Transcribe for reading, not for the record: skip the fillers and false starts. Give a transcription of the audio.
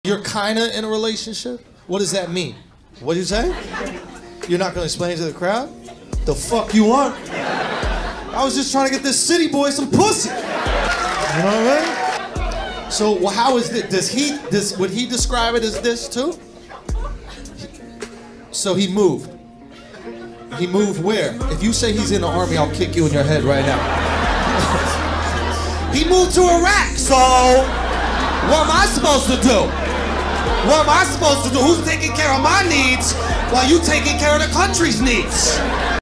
You're kinda in a relationship? What does that mean? What do you say? You're not gonna explain to the crowd? The fuck you want? I was just trying to get this city boy some pussy. You know what I mean? So well, how is it? Would he describe it as this too? So he moved. He moved where? If you say he's in the army, I'll kick you in your head right now. He moved to Iraq, so what am I supposed to do? What am I supposed to do? Who's taking care of my needs while you taking care of the country's needs?